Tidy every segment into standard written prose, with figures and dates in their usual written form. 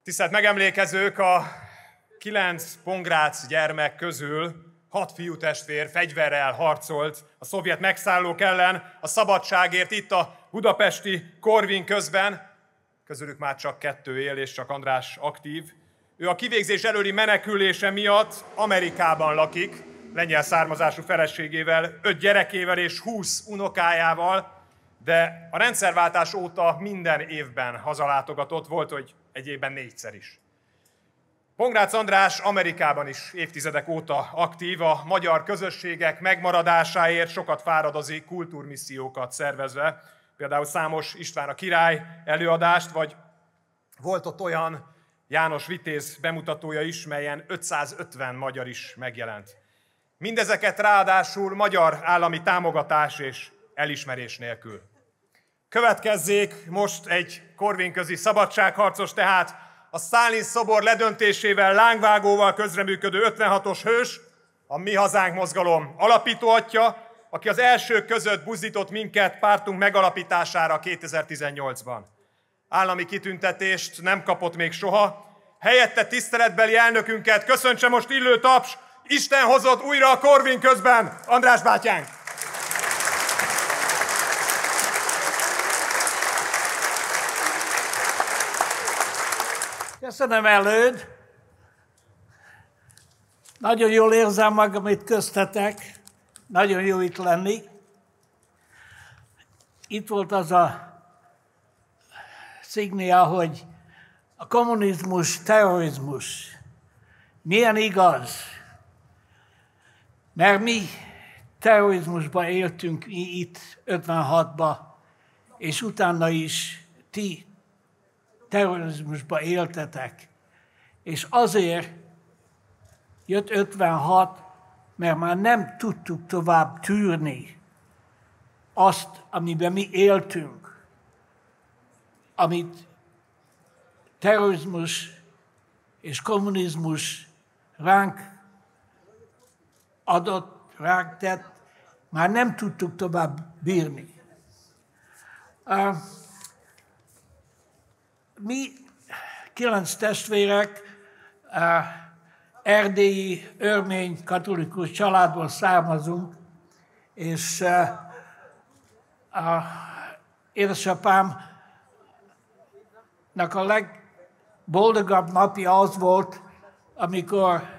Tisztelt megemlékezők, a 9 pongrác gyermek közül 6 fiútestvér fegyverrel harcolt a szovjet megszállók ellen a szabadságért itt a budapesti Korvin közben. Közülük már csak 2 él, és csak András aktív. Ő a kivégzés előli menekülése miatt Amerikában lakik, lengyel származású feleségével, 5 gyerekével és 20 unokájával, de a rendszerváltás óta minden évben hazalátogatott, volt, hogy egy évben 4-szer is. Pongrác András Amerikában is évtizedek óta aktív, a magyar közösségek megmaradásáért sokat fáradozik, kultúrmissziókat szervezve, például számos István a király előadást, vagy volt ott olyan János Vitéz bemutatója is, melyen 550 magyar is megjelent. Mindezeket ráadásul magyar állami támogatás és elismerés nélkül. Következzék most egy korvinközi szabadságharcos, tehát a Sztálin szobor ledöntésével, lángvágóval közreműködő 56-os hős, a Mi Hazánk mozgalom alapító atya, aki az elsők között buzdított minket pártunk megalapítására 2018-ban. Állami kitüntetést nem kapott még soha. Helyette tiszteletbeli elnökünket köszöntse most illő taps, Isten hozott újra a Korvin közben, András bátyánk! Köszönöm előd! Nagyon jól érzem magam itt köztetek, nagyon jó itt lenni. Itt volt az a szignia, hogy a kommunizmus, terrorizmus. Milyen igaz? Mert mi terrorizmusban éltünk itt 56-ba, és utána is ti terrorizmusba éltetek. És azért jött 56, mert már nem tudtuk tovább tűrni azt, amiben mi éltünk, amit terrorizmus és kommunizmus ránk adott, ránk tett, már nem tudtuk tovább bírni. Mi 9 testvérek, erdélyi, örmény, katolikus családból származunk, és édesapámnak a legboldogabb napja az volt, amikor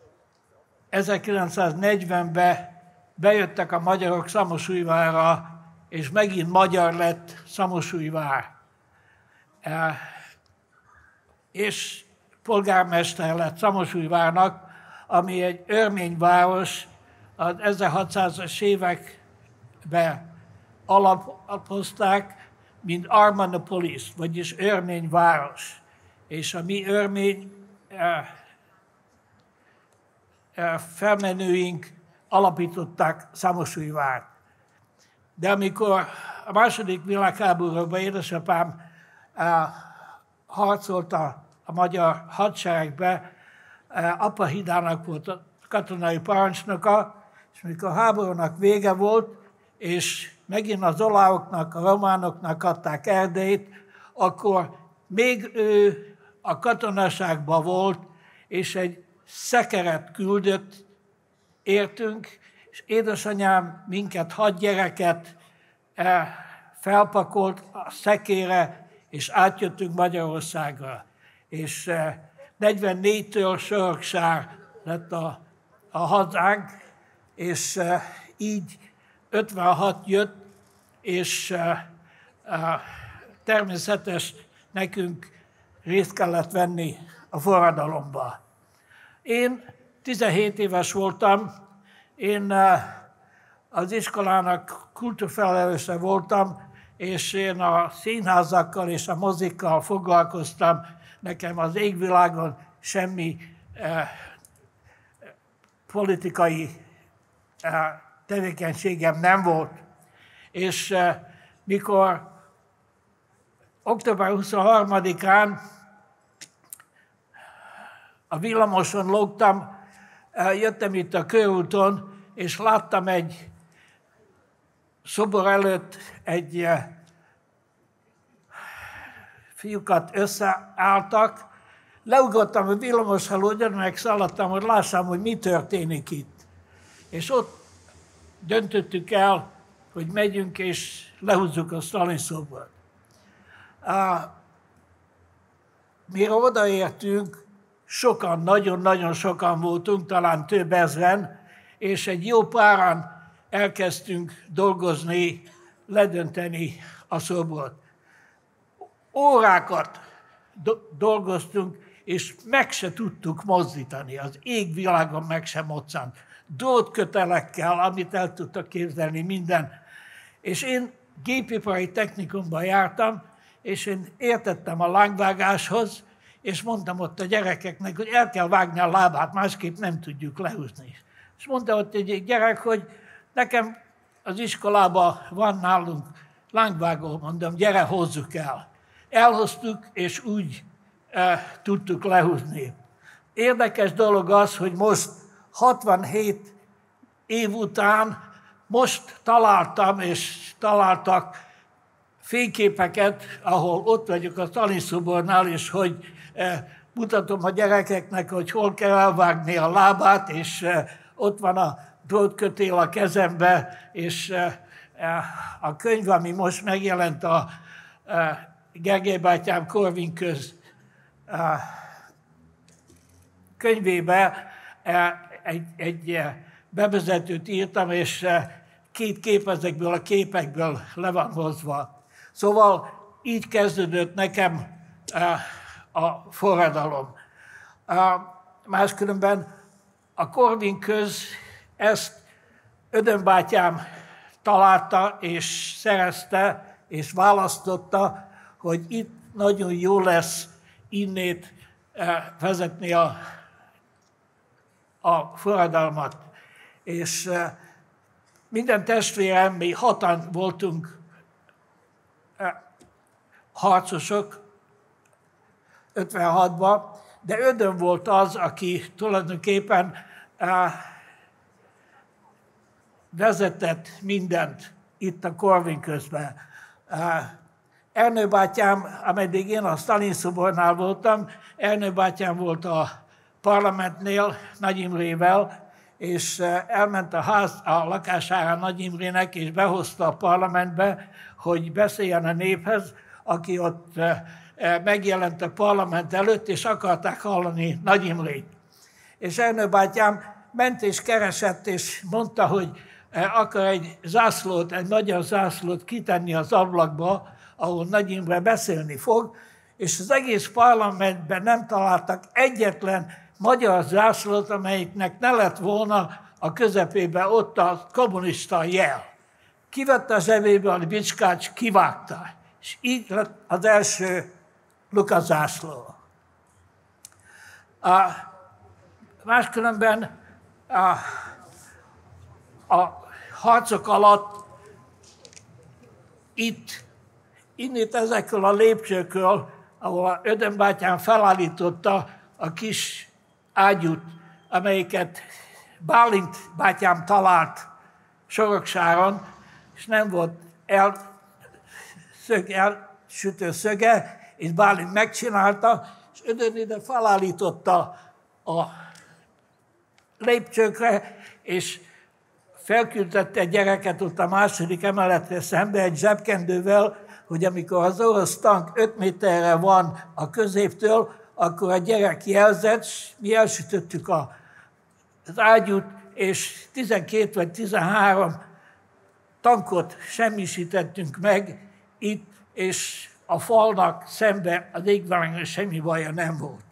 1940-ben bejöttek a magyarok Szamosújvárra, és megint magyar lett Szamosújvár. És polgármester lett Szamosújvárnak, ami egy örményváros, az 1600-as években alapozták, mint Armanopolis, vagyis örményváros. És a mi örmény felmenőink alapították Szamosújvárt. De amikor a második világháborúban édesapám harcolt a magyar hadseregbe, Apa Hidának volt a katonai parancsnoka, és mikor a háborúnak vége volt, és megint az oláoknak, a románoknak adták Erdélyt, akkor még ő a katonaságban volt, és egy szekeret küldött értünk, és édesanyám minket 6 gyereket felpakolt a szekére, és átjöttünk Magyarországra. És 44-től Söröksár lett a hazánk, és így 56 jött, és természetes nekünk részt kellett venni a forradalomba. Én 17 éves voltam, én az iskolának kultúrfelelőse voltam, és én a színházakkal és a mozikkal foglalkoztam. Nekem az égvilágon semmi politikai tevékenységem nem volt. És mikor október 23-án a villamoson lógtam, jöttem itt a körúton, és láttam egy szobor előtt egy fiúkat összeálltak, Leugrottam a villamoshalódjon, megszaladtam, hogy lássam, hogy mi történik itt. És ott döntöttük el, hogy megyünk és lehúzzuk a Sztalin szobrot. Mire odaértünk, sokan, nagyon-nagyon sokan voltunk, talán több ezren, és egy jó páran elkezdtünk dolgozni, ledönteni a szobrot. Órákat dolgoztunk, és meg se tudtuk mozdítani, az égvilágon meg sem moccant. Drótkötelekkel, amit el tudtak képzelni, minden. És én gépipari technikumban jártam, és én értettem a lángvágáshoz, és mondtam ott a gyerekeknek, hogy el kell vágni a lábát, másképp nem tudjuk lehúzni. És mondta ott egy gyerek, hogy nekem az iskolában van nálunk lángvágó, mondom, gyere, hozzuk el. Elhoztuk, és úgy tudtuk lehúzni. Érdekes dolog az, hogy most 67 év után most találtam, és találtak fényképeket, ahol ott vagyok a Sztalin szobornál, és hogy mutatom a gyerekeknek, hogy hol kell elvágni a lábát, és ott van a drótkötél a kezembe, és a könyv, ami most megjelent a Gergely bátyám Korvin köz könyvébe, egy bevezetőt írtam, és két kép ezekből a képekből le van hozva. Szóval így kezdődött nekem a forradalom. Máskülönben a Korvin köz ezt Ödön bátyám találta, és szerezte, és választotta, hogy itt nagyon jó lesz innét vezetni a forradalmat. És minden testvérem, mi 6-an voltunk harcosok 56-ban, de Ödön volt az, aki tulajdonképpen vezetett mindent itt a Korvin közben. Ernő bátyám, ameddig én a Sztalin szobornál voltam, Ernő bátyám volt a parlamentnél Nagy Imrével, és elment a lakására Nagy Imrének, és behozta a parlamentbe, hogy beszéljen a néphez, aki ott megjelent a parlament előtt, és akarták hallani Nagy Imrét. És Ernő bátyám ment és keresett, és mondta, hogy akar egy zászlót, egy magyar zászlót kitenni az ablakba, ahol Nagy Imre beszélni fog, és az egész parlamentben nem találtak egyetlen magyar zászlót, amelyiknek ne lett volna a közepébe ott a kommunista jel. Kivette a zsebéből a bicskács, kivágta, és így lett az első Luka zászló. Máskülönben a harcok alatt innét ezekről a lépcsőkről, ahol Ödön bátyám felállította a kis ágyút, amelyiket Bálint bátyám talált Soroksáron, és nem volt elsütő szöge, és Bálint megcsinálta, és Ödön ide felállította a lépcsőkre, és felküldette egy gyereket ott a második emeletre szembe egy zsebkendővel, hogy amikor az orosz tank 5 méterre van a középtől, akkor a gyerek jelzett, mi elsütöttük az ágyút, és 12 vagy 13 tankot semmisítettünk meg itt, és a falnak szembe az égvilágon semmi baja nem volt.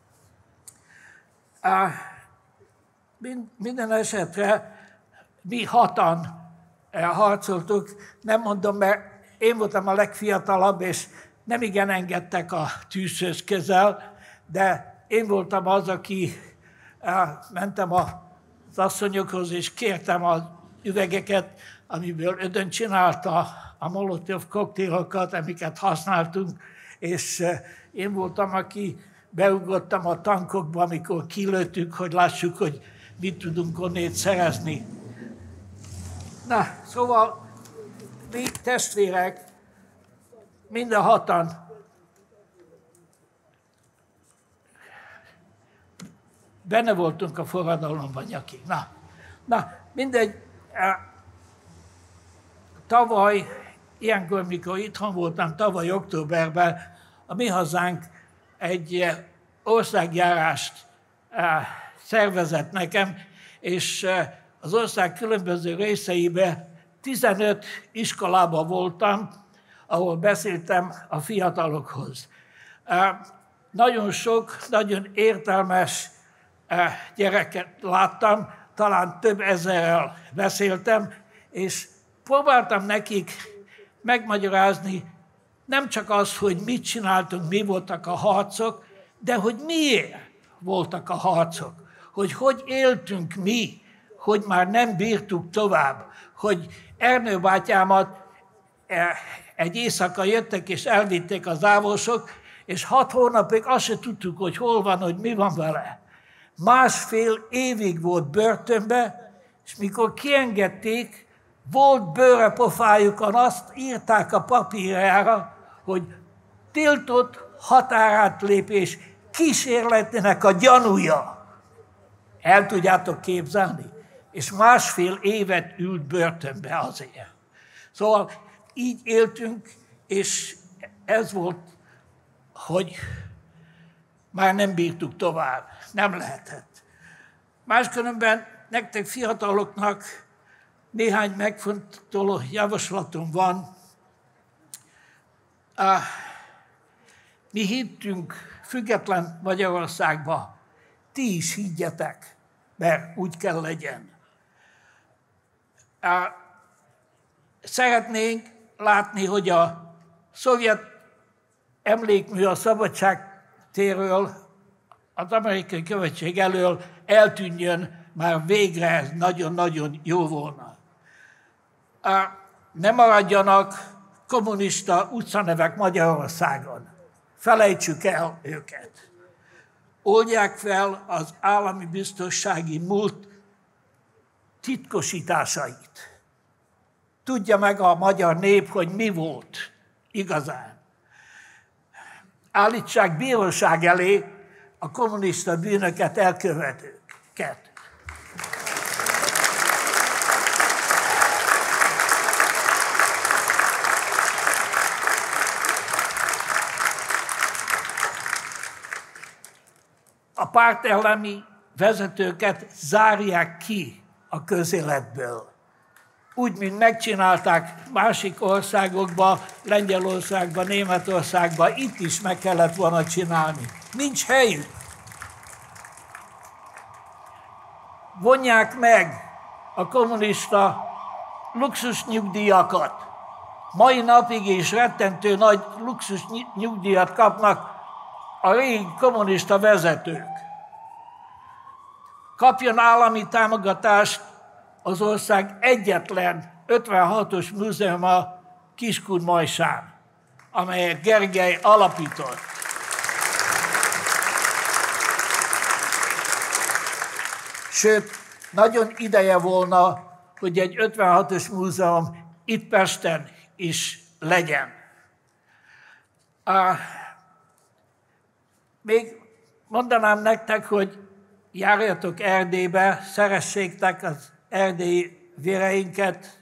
Minden esetre mi 6-an harcoltuk, nem mondom, mert én voltam a legfiatalabb, és nem igen engedtek a tűzhöz közel, de én voltam az, aki mentem az asszonyokhoz, és kértem az üvegeket, amiből Ödön csinálta a molotov koktélokat, amiket használtunk, és én voltam, aki beugrottam a tankokba, amikor kilőttük, hogy lássuk, hogy mit tudunk onnét szerezni. Na, szóval mi testvérek, mind a 6-an benne voltunk a forradalomban nyakig. Na, mindegy, tavaly, ilyenkor, mikor itthon voltam, tavaly októberben, a mi hazánk egy országjárást szervezett nekem, és az ország különböző részeibe 15 iskolában voltam, ahol beszéltem a fiatalokhoz. Nagyon sok, nagyon értelmes gyereket láttam, talán több ezerrel beszéltem, és próbáltam nekik megmagyarázni nem csak az, hogy mit csináltunk, mi voltak a harcok, de hogy miért voltak a harcok, hogy éltünk mi, hogy már nem bírtuk tovább, hogy Ernő bátyámat egy éjszaka jöttek és elvitték az ávosok, és 6 hónapig azt se tudtuk, hogy hol van, hogy mi van vele. 1,5 évig volt börtönbe, és mikor kiengedték, volt bőre pofájukon, azt írták a papírjára, hogy tiltott határátlépés kísérletének a gyanúja. El tudjátok képzelni? És 1,5 évet ült börtönbe azért. Szóval így éltünk, és ez volt, hogy már nem bírtuk tovább. Nem lehetett. Máskülönben nektek fiataloknak néhány megfontoló javaslatom van. Mi hittünk független Magyarországba. Ti is higgyetek, mert úgy kell legyen. Szeretnénk látni, hogy a szovjet emlékmű a Szabadság térről, az amerikai követség elől eltűnjön, már végre ez nagyon-nagyon jó volna. Ne maradjanak kommunista utcanevek Magyarországon. Felejtsük el őket. Oldják fel az állami biztonsági múlt titkosításait. Tudja meg a magyar nép, hogy mi volt igazán. Állítsák bíróság elé a kommunista bűnöket elkövetőket. A pártelleni vezetőket zárják ki a közéletből. Úgy, mint megcsinálták másik országokban, Lengyelországban, Németországban, itt is meg kellett volna csinálni. Nincs helyük. Vonják meg a kommunista luxusnyugdíjakat. Mai napig is rettentő nagy luxusnyugdíjat kapnak a régi kommunista vezetők. Kapjon állami támogatást az ország egyetlen 56-os múzeuma Kiskunmajsán, amelyet Gergely alapított. Sőt, nagyon ideje volna, hogy egy 56-os múzeum itt Pesten is legyen. Még mondanám nektek, hogy járjatok Erdélybe, szeressétek az erdélyi véreinket,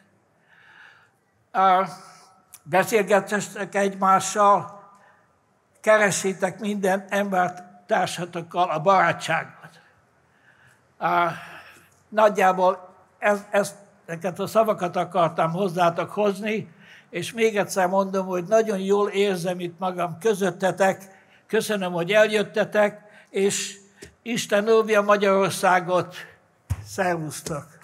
beszélgethessetek egymással, keressétek minden embertársatokkal a barátságot. Nagyjából ezeket a szavakat akartam hozzátok hozni, és még egyszer mondom, hogy nagyon jól érzem itt magam közöttetek, köszönöm, hogy eljöttetek, és Isten óvja Magyarországot, szervusztok!